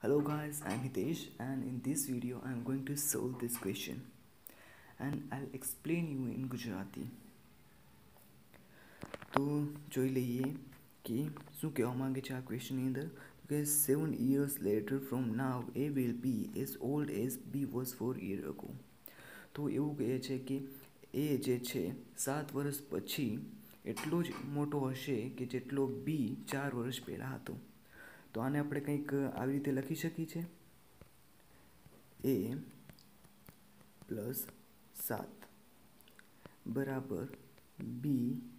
Hello guys, I'm Hitesh and in this video I'm going to solve this question and I'll explain you in Gujarati. તો જોઈ લઈએ કે શું કહેવા માંગે છે આ ક્વેશ્ચનની અંદર કે 7 years later from now A will be as old as B was 4 years ago. તો એવું કહે છે કે A જે છે 7 વર્ષ પછી એટલો જ મોટો હશે કે જેટલો B 4 વર્ષ પહેલાં હતો. તો આને આપણે કંઈક આવી રીતે લખી શકીએ છીએ A પ્લસ 7 બરાબર B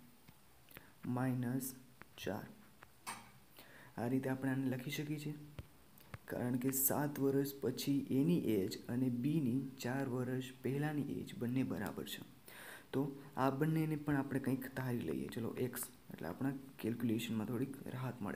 માઇનસ 4. આ રીતે આપણે આને લખી શકીએ છીએ કારણ કે 7 વર્ષ પછી એની એજ અને બીની 4 વર્ષ પહેલાંની એજ બંને બરાબર છે. તો આ બંનેને પણ આપણે કંઈક ધારી લઈએ. ચલો એક્સ એટલે આપણા કેલ્ક્યુલેશનમાં થોડીક રાહત મળે.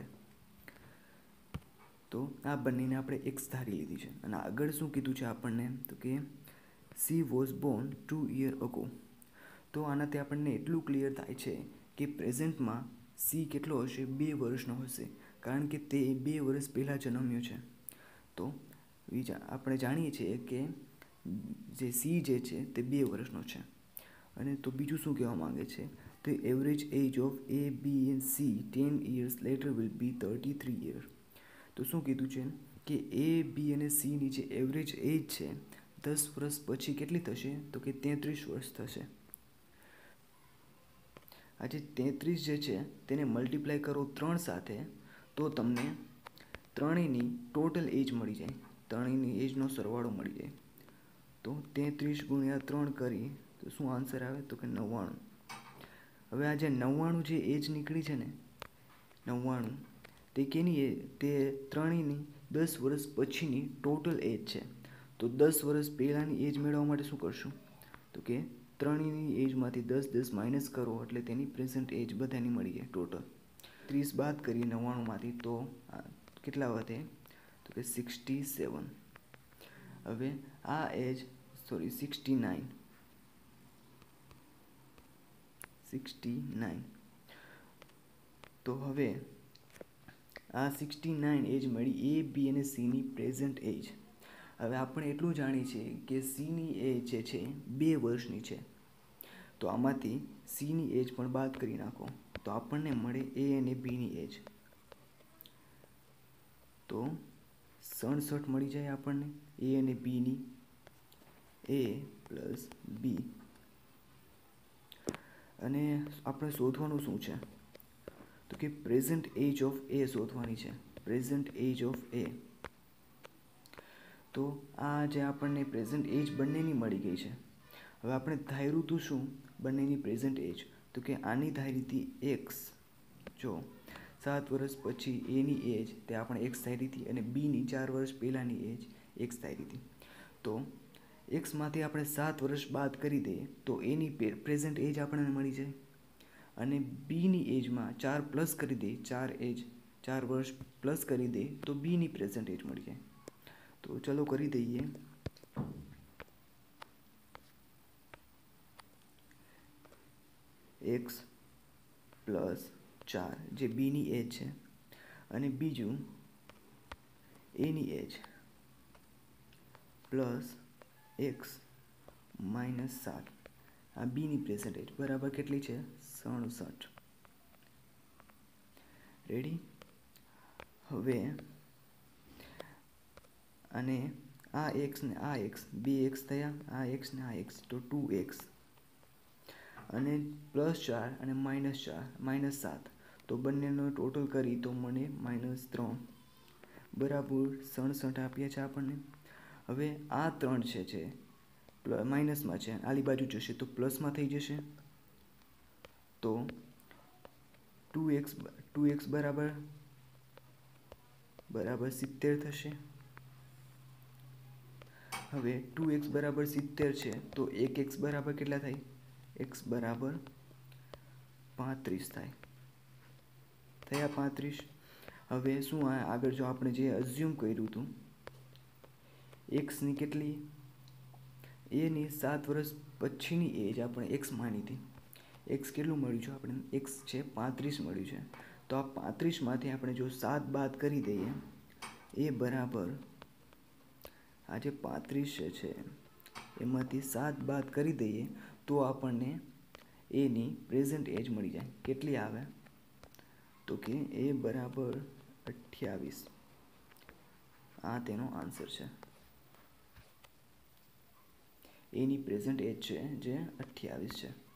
તો આ બંનેને આપણે એક્સ ધારી લીધી છે અને આગળ શું કીધું છે આપણને તો કે she was born 2 years ago. તો આનાથી આપણને એટલું ક્લિયર થાય છે કે પ્રેઝન્ટમાં સી કેટલો હશે 2 વર્ષનો હશે કારણ કે તે 2 વર્ષ પહેલાં જન્મ્યો છે. તો આપણે જાણીએ છીએ કે જે સી જે છે તે 2 વર્ષનો છે. અને તો બીજું શું કહેવા માંગે છે તો average age of A, B and C 10 years later will be 33 years. તો શું કીધું છે કે A, B અને Cની જે એવરેજ એજ છે 10 વર્ષ પછી કેટલી થશે તો કે 33 વર્ષ થશે. આ જે 33 જે છે તેને મલ્ટીપ્લાય કરો 3 સાથે તો તમને ત્રણેયની ટોટલ એજ મળી જાય. ત્રણેયની એજનો સરવાળો મળી જાય. તો 33 ગુણ્યા 3 કરી તો શું આન્સર આવે તો કે 99. હવે આ જે 99 જે એજ નીકળી છે ને 99 તે કેની એજ તે ત્રણેયની 10 વર્ષ પછીની ટોટલ એજ છે. તો 10 વર્ષ પહેલાંની એજ મેળવવા માટે શું કરશું તો કે ત્રણેયની એજમાંથી 10 માઇનસ કરો એટલે તેની પ્રેઝન્ટ એજ બધાની મળી જાય ટોટલ. 30 બાદ કરીએ 99માંથી તો કેટલા વધે તો કે 67. હવે આ એજ 69. તો હવે આ 69 એજ મળી A, B અને Cની પ્રેઝન્ટ એજ. હવે આપણે એટલું જાણીએ છીએ કે Cની એજ જે છે 2 વર્ષની છે. તો આમાંથી Cની એજ પણ બાદ કરી નાખો તો આપણને મળે A અને Bની એજ. તો 67 મળી જાય આપણને A અને Bની. A plus B. અને આપણે શોધવાનું શું છે તો કે પ્રેઝન્ટ એજ ઓફ A શોધવાની છે. Present age of A. તો આ જે આપણને પ્રેઝન્ટ એજ બંનેની મળી ગઈ છે. હવે આપણે ધાર્યું હતું શું બંનેની પ્રેઝન્ટ એજ તો કે આની ધારી હતી એક્સ. જો 7 વર્ષ પછી એની એજ તે આપણે એક્સ ધારી હતી અને બીની 4 વર્ષ પહેલાંની એજ એક્સ ધારી હતી. તો એક્સમાંથી આપણે 7 વર્ષ બાદ કરી દઈએ તો એની પ્રેઝન્ટ એજ આપણને મળી જાય અને બીની એજમાં 4 પ્લસ કરી દઈએ 4 વર્ષ પ્લસ કરી દઈએ તો બીની પ્રેઝન્ટ એજ મળી જાય. તો ચલો કરી દઈએ. એક્સ પ્લસ 4 જે બીની એજ છે અને બીજું એની એજ પ્લસ એક્સ માઇનસ 7 આ બીની પ્રેઝન્ટ એજ બરાબર કેટલી છે 67. રેડી. હવે અને આ એક્સ ને આ એક્સ 2 એક્સ થયા આ એક્સ ને આ એક્સ તો 2x અને +4 અને -7 તો બંનેનો ટોટલ કરી તો મને -3 બરાબર 67 આપ્યા છે આપણને. હવે આ 3 છે માઇનસમાં છે આલી બાજુ જશે તો પ્લસમાં થઈ જશે. તો 2x બરાબર 70 થશે. હવે 2x બરાબર 70 છે તો 1x બરાબર કેટલા થાય x બરાબર 35 થાય. થયા 35. હવે શું આગળ જો આપણે જે અઝ્યુમ કર્યું હતું એક્સની કેટલી એની 7 વર્ષ પછીની એજ આપણે એક્સ માની હતી. એક્સ કેટલું મળ્યું છે આપણે એક્સ છે 35 મળ્યું છે. તો આ 35માંથી આપણે જો 7 બાદ કરી દઈએ એ બરાબર આ જે 35 છે એમાંથી 7 બાદ કરી દઈએ તો આપણને એની પ્રેઝન્ટ એજ મળી જાય. કેટલી આવે? તો કે એ બરાબર 28. આ તેનો આન્સર છે. એની પ્રેઝન્ટ એજ છે જે 28 છે.